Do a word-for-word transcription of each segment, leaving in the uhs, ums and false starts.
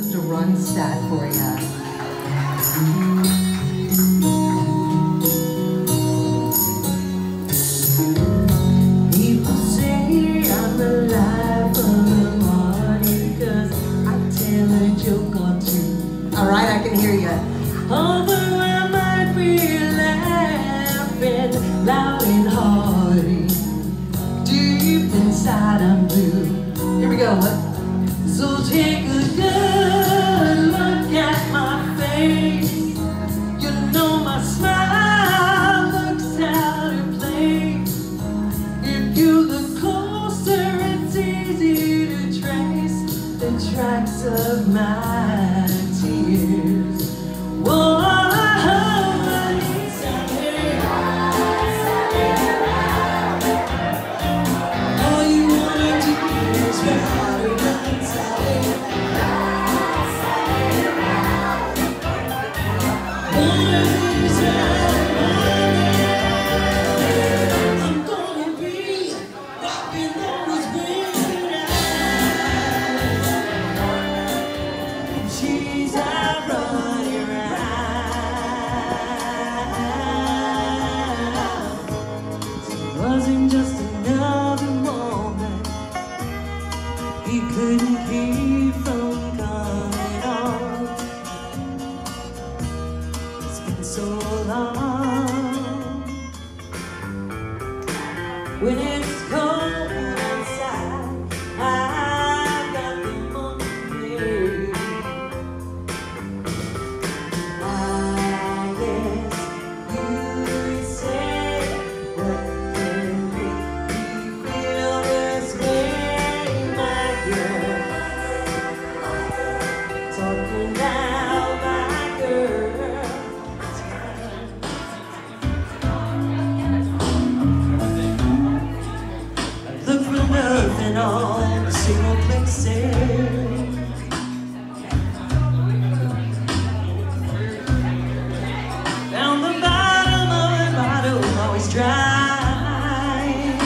just a run stat for you. People say I'm the life of the morning, 'cause I tell a joke or two. Alright, I can hear you. Although I might be laughing loud and hearty, deep inside I'm blue. Here we go. So take a good look at my face. You know my smile looks out of place. If you look closer, it's easy to trace the tracks of my tears. Whoa. She's out running around. It wasn't just another moment he couldn't keep from coming on. It's been so long. When it's cold outside, I've got the money. Nothing on the single places. Down the bottom of the bottle, always dry.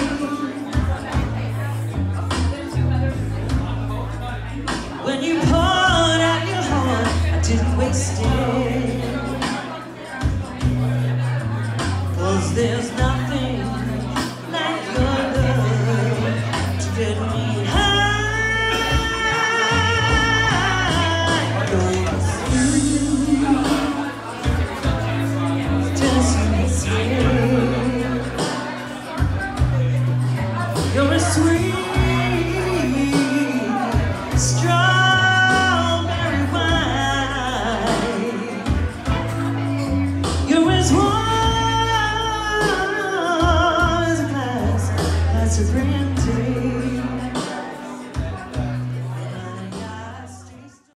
When you poured out your heart, I didn't waste it. 'Cause there's nothing like your love to get me high. Just you're a sweet strawberry wine. You're as warm as a glass, that's a friend.